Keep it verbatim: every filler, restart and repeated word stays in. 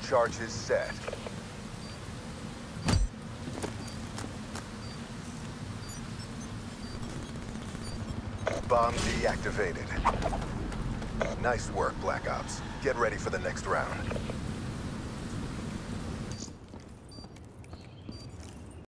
charges set. Bomb deactivated. Nice work, Black Ops. Get ready for the next round.